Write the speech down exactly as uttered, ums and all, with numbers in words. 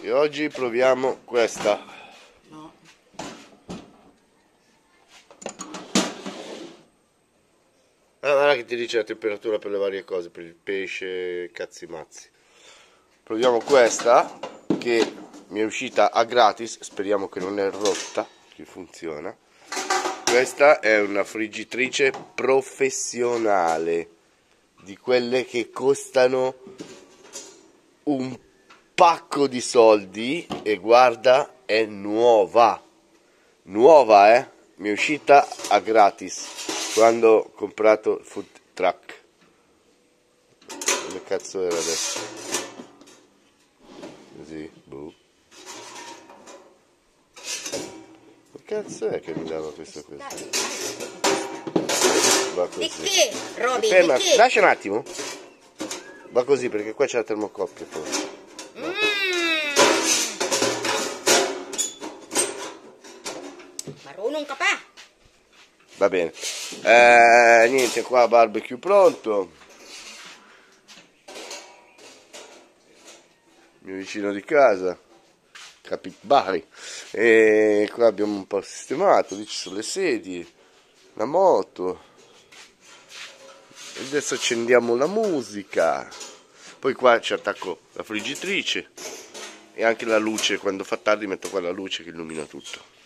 E oggi proviamo questa. No. Ah, guarda che ti dice la temperatura per le varie cose, per il pesce, cazzi mazzi. Proviamo questa che mi è uscita a gratis, speriamo che non è rotta, che funziona. Questa è una friggitrice professionale, di quelle che costano un pacco di soldi e guarda, è nuova. Nuova, eh? Mi è uscita a gratis quando ho comprato il food truck. Come cazzo era adesso? Così, boh. Che cazzo è che mi dava questa cosa? Va così. Di che, Roby? Ferma, Di che? lascia un attimo. Va così perché qua c'è la termocoppia forse. Mm. Marrone un capà. Va bene. Eh, niente, qua barbecue pronto. Il mio vicino di casa. Capibari. E qua abbiamo un po' sistemato. Lì ci sono le sedie. La moto. E adesso accendiamo la musica. Poi qua ci attacco la friggitrice. E anche la luce. Quando fa tardi metto qua la luce che illumina tutto.